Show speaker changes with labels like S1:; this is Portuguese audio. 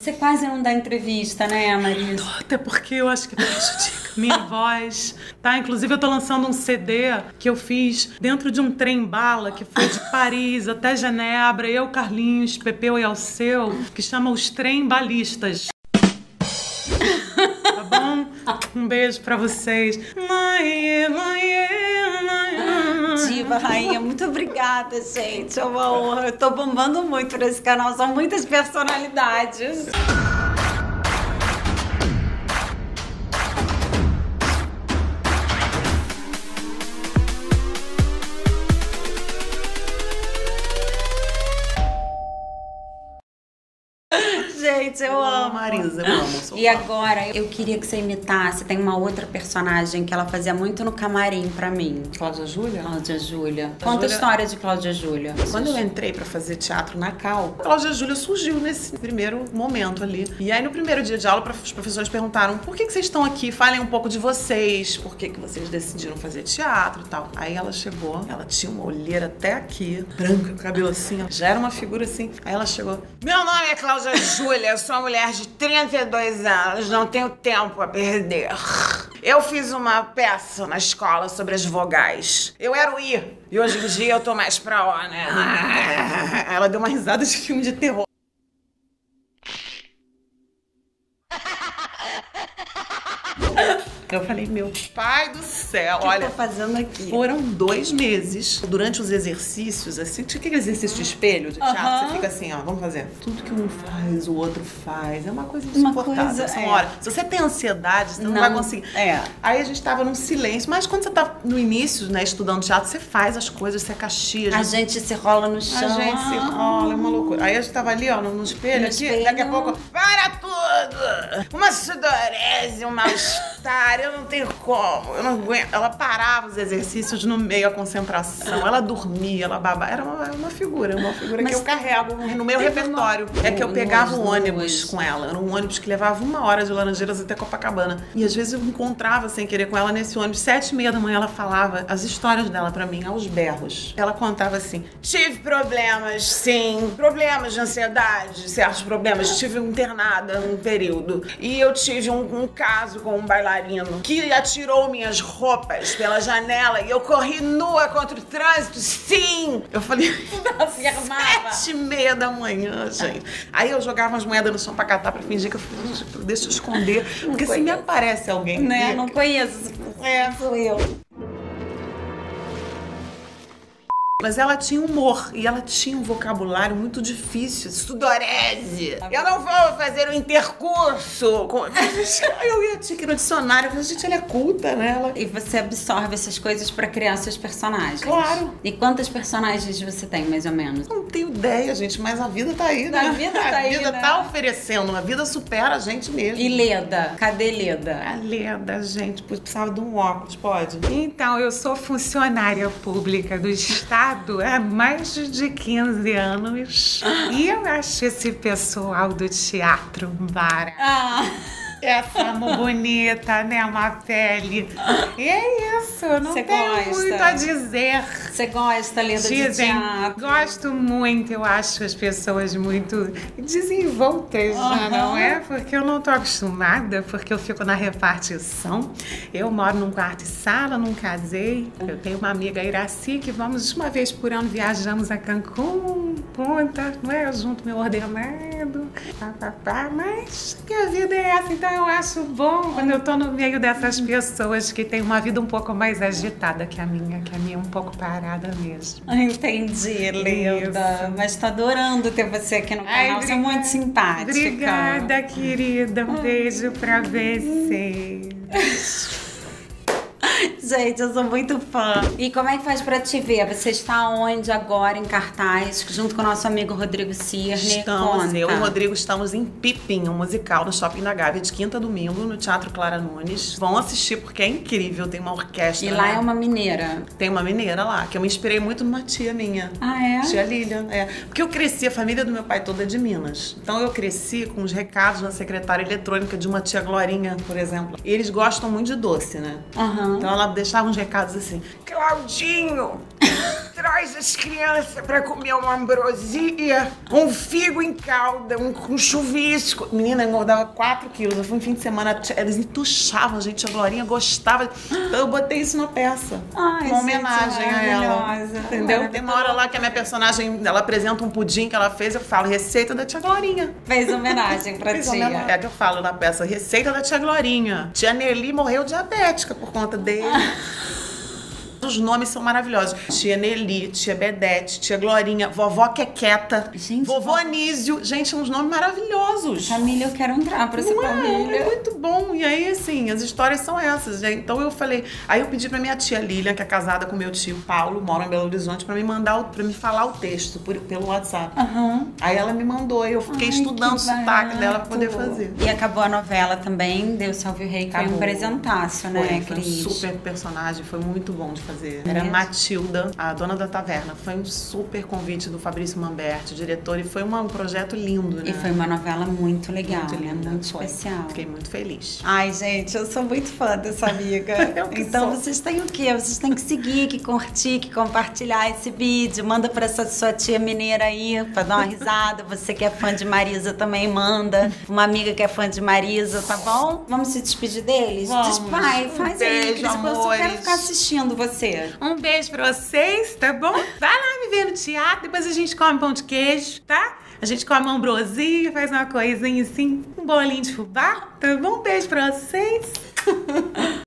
S1: Você quase não dá entrevista, né, Marisa?
S2: Até porque eu acho que prejudica minha voz, tá? Inclusive eu tô lançando um CD que eu fiz dentro de um trem-bala que foi de Paris até Genebra, eu, Carlinhos, Pepeu e Alceu, que chama Os Trem-Balistas. Tá bom? Um beijo pra vocês.
S1: Diva, rainha, muito obrigada, gente. É uma honra. Eu tô bombando muito nesse canal, são muitas personalidades. Gente, eu amo.
S2: Marisa, eu amo.
S1: E agora, eu queria que você imitasse. Tem uma outra personagem que ela fazia muito no camarim pra mim.
S2: Cláudia Júlia?
S1: Cláudia Júlia. Conta a história de Cláudia Júlia.
S2: Quando eu entrei pra fazer teatro na Cal, Cláudia Júlia surgiu nesse primeiro momento ali. E aí no primeiro dia de aula, os professores perguntaram: por que vocês estão aqui? Falem um pouco de vocês. Por que vocês decidiram fazer teatro e tal? Aí ela chegou, ela tinha uma olheira até aqui, branca, cabelo assim, já era uma figura assim. Aí ela chegou: meu nome é Cláudia Júlia, eu sou uma mulher de 32 anos, não tenho tempo a perder. Eu fiz uma peça na escola sobre as vogais. Eu era o I, e hoje em dia eu tô mais pra O, né? Ela deu uma risada de filme de terror. Eu falei, meu pai do céu, olha,
S1: O que tá fazendo aqui?
S2: Foram 2 meses. Durante os exercícios, assim, tinha aquele exercício de espelho, de teatro, você fica assim, ó, vamos fazer. Tudo que um faz, o outro faz. É uma coisa insuportável. Olha, se você tem ansiedade, você não vai conseguir. Aí a gente tava num silêncio, mas quando você tá no início, né, estudando teatro, você faz as coisas, você caxia.
S1: A gente se rola no chão.
S2: A gente se rola, é uma loucura. Aí a gente tava ali, ó, no espelho aqui, daqui a pouco, para tudo! Uma sudorese, um mal-estar, eu não tenho como, eu não aguento. Ela parava os exercícios no meio, a concentração, ela dormia, ela babava. Era uma figura que eu carrego no meu repertório. É que eu pegava o ônibus com ela. Era um ônibus que levava 1 hora de Laranjeiras até Copacabana. E às vezes eu encontrava sem querer com ela nesse ônibus. 7h30 da manhã ela falava as histórias dela pra mim, aos berros. Ela contava assim: tive problemas, sim, problemas de ansiedade, certos problemas. Estive internada um período. E eu tive um caso com um bailarino que atirou minhas roupas pela janela e eu corri nua contra o trânsito, sim! Eu falei, 7h30 da manhã, gente. Aí eu jogava umas moedas no chão pra catar, pra fingir que eu deixa eu esconder. Porque se me aparece alguém...
S1: Né? Não conheço. Sou eu.
S2: Mas ela tinha humor e ela tinha um vocabulário muito difícil. Sudorese. Eu não vou fazer um intercurso. Eu ia aqui no dicionário. Eu falei, gente, ela é culta, né?
S1: E você absorve essas coisas pra criar seus personagens.
S2: Claro.
S1: E quantas personagens você tem, mais ou menos?
S2: Não tenho ideia, gente, mas a vida tá aí, né?
S1: A vida tá aí,
S2: A vida
S1: né?
S2: tá oferecendo. A vida supera a gente mesmo.
S1: E Leda? Cadê Leda?
S2: A Leda, gente, precisava de um óculos, pode? Então, eu sou funcionária pública do Estado há mais de 15 anos. E eu acho esse pessoal do teatro barato. Essa amo bonita, né? Uma pele. E é isso, não tenho muito a dizer.
S1: Você gosta, Leda, de teatro?
S2: Gosto muito, eu acho as pessoas muito desenvoltas, já não é? Porque eu não tô acostumada, porque eu fico na repartição. Eu moro num quarto e sala, não casei. Eu tenho uma amiga, Iraci, que vamos uma vez por ano, viajamos a Cancún, Punta, não é? Eu junto meu ordenado, mas que a vida é essa, então eu acho bom quando eu tô no meio dessas pessoas que têm uma vida um pouco mais agitada que a minha é um pouco parada mesmo.
S1: Entendi, Leda. Mas tô adorando ter você aqui no canal, você é muito simpática.
S2: Obrigada, querida. Um beijo pra você.
S1: Gente, eu sou muito fã. E como é que faz pra te ver? Você está onde agora, em cartaz, junto com o nosso amigo Rodrigo Cirne?
S2: Eu e o Rodrigo estamos em Pipim, um musical no Shopping da Gávea, de quinta a domingo, no Teatro Clara Nunes. Vão assistir porque é incrível, tem uma orquestra.
S1: E lá é uma mineira?
S2: Tem uma mineira lá, que eu me inspirei muito numa tia minha.
S1: Ah, é?
S2: Tia Lilian, é. Porque eu cresci, a família do meu pai toda é de Minas. Então eu cresci com os recados na secretária eletrônica de uma tia Glorinha, por exemplo. E eles gostam muito de doce, né? Então ela deixava uns recados assim: Claudinho, traz as crianças pra comer uma ambrosia, um figo em calda, um chuvisco. Menina, engordava 4 quilos. Eu fui um fim de semana, eles entuchavam, gente. A Glorinha gostava. Então eu botei isso na peça.
S1: Ai,
S2: uma homenagem a ela. Entendeu? Tem uma hora lá que a minha personagem, ela apresenta um pudim que ela fez, eu falo, receita da tia Glorinha.
S1: Fez homenagem pra tia.
S2: É que eu falo na peça, receita da tia Glorinha. Tia Nelly morreu diabética por conta dele. Os nomes são maravilhosos. Tia Nelly, tia Bedete, tia Glorinha, vovó Quequeta,
S1: gente,
S2: vovô Anísio. Gente, são uns nomes maravilhosos.
S1: Família, eu quero entrar pra essa família.
S2: É muito bom. E aí, assim, as histórias são essas. Então eu falei... Aí eu pedi pra minha tia Lilian, que é casada com meu tio Paulo, mora em Belo Horizonte, pra me mandar, pra me falar o texto pelo WhatsApp. Aí ela me mandou e eu fiquei estudando o sotaque dela pra poder fazer.
S1: E acabou a novela também, Deus Salve o Rei, que foi um presentaço, né, Cris?
S2: Foi um super personagem, foi muito bom de fazer. Era Matilda, a dona da taverna. Foi um super convite do Fabrício Mamberti, diretor, e foi um projeto lindo, né?
S1: E foi uma novela muito legal,
S2: muito linda,
S1: muito especial.
S2: Fiquei muito feliz.
S1: Ai, gente, eu sou muito fã dessa amiga. Então vocês têm o quê? Vocês têm que seguir, que curtir, que compartilhar esse vídeo. Manda pra essa sua tia mineira aí, pra dar uma risada. Você que é fã de Marisa também manda. Uma amiga que é fã de Marisa, tá bom? Vamos se despedir deles?
S2: Vamos.
S1: Pai, faz aí, Cris. Eu só quero ficar assistindo você.
S2: Um beijo pra vocês, tá bom? Vai lá me ver no teatro, depois a gente come pão de queijo, tá? A gente come uma ambrosia, faz uma coisinha assim, um bolinho de fubá, tá bom? Um beijo pra vocês.